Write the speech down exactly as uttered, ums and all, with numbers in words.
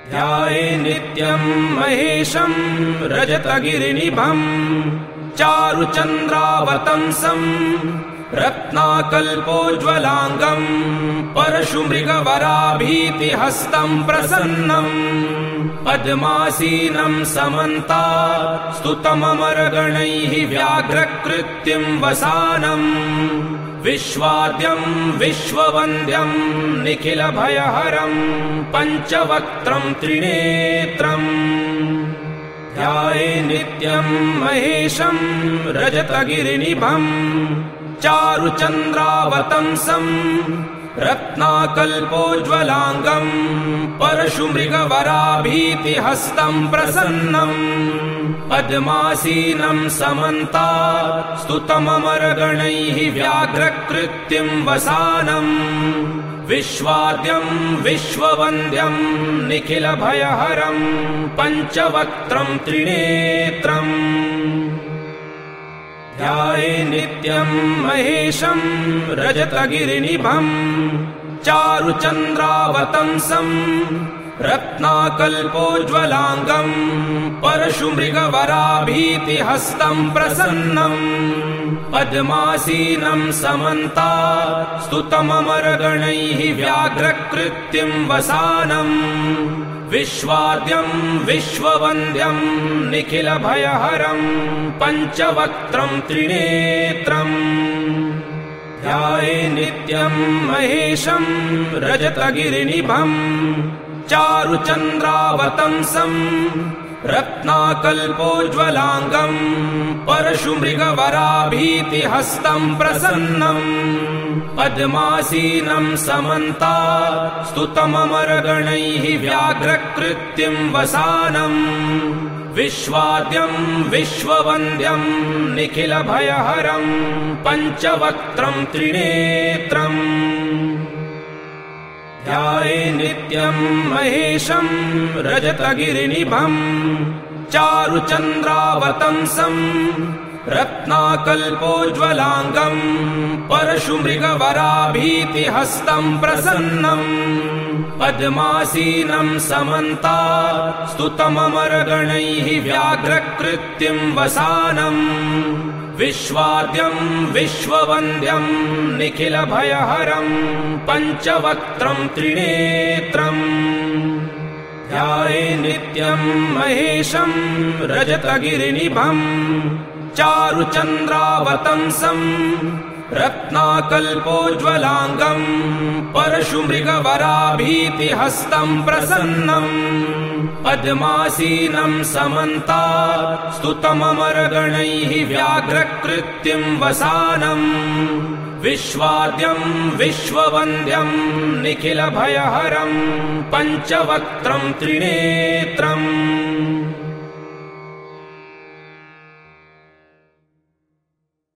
ध्याये नित्यं महेशं रजतगिरिनिभं चारुचन्द्रावतंसं रत्नाकल्पोज्ज्वलांगं परशुमृगवराभीतिहस्तं प्रसन्नं पद्मासीनं समन्तात् स्तुतममरगणैः व्याघ्रकृत्यं वसानं विश्वाद्यं विश्ववन्द्यं निखिलभयहरं पञ्चवक्त्रं त्रिनेत्रम् ध्याये नित्यं महेशं रजतगिरिनिभं चारुचन्द्रावतंसं रत्नाकल्पोज्ज्वलांगं परशुमृगवराभीतिहस्तं प्रसन्नं पद्मासीनं समन्तात् स्तुतममरगणैः व्याघ्रकृत्यं वसानं विश्वाद्यं विश्ववन्द्यं निखिलभयहरं पञ्चवक्त्रं त्रिनेत्रम् ध्याये नित्यं महेशं रजतगिरिनिभं चारुचन्द्रावतंसं रत्नाकल्पोज्ज्वलांगं परशुमृगवराभीतिहस्तं प्रसन्नं पद्मासीनं समन्तात् स्तुतममरगणैः व्याघ्रकृत्यं वसानं विश्वाद्यं विश्ववन्द्यं निखिलभयहरं पञ्चवक्त्रं त्रिनेत्रम् ध्याये नित्यं महेशं रजतगिरिनिभं चारुचन्द्रावतंसं रत्नाकल्पोज्ज्वलांगं परशुमृगवराभीतिहस्तं प्रसन्नं पद्मासीनं समन्तात् स्तुतममरगणैः व्याघ्रकृत्यं वसानं विश्वाद्यं विश्ववन्द्यं निखिलभयहरं पञ्चवक्त्रं त्रिनेत्रम् ध्याये नित्यं महेशं रजतगिरिनिभं चारुचन्द्रावतंसं रत्नाकल्पोज्ज्वलांगं परशुमृगवराभीतिहस्तं प्रसन्नं पद्मासीनं समन्तात् स्तुतममरगणैः व्याघ्रकृत्यं वसानं विश्वाद्यं विश्ववन्द्यं निखिलभयहरं पञ्चवक्त्रं त्रिनेत्रम् ध्याये नित्यं महेशं रजतगिरिनिभं चारुचन्द्रावतंसं रत्नाकल्पोज्ज्वलांगं परशुमृगवराभीतिहस्तं प्रसन्नं पद्मासीनं समन्तात् स्तुतममरगणैः व्याघ्रकृत्यं वसानं विश्वाद्यं विश्ववन्द्यं निखिलभयहरं पञ्चवक्त्रं त्रिनेत्रम्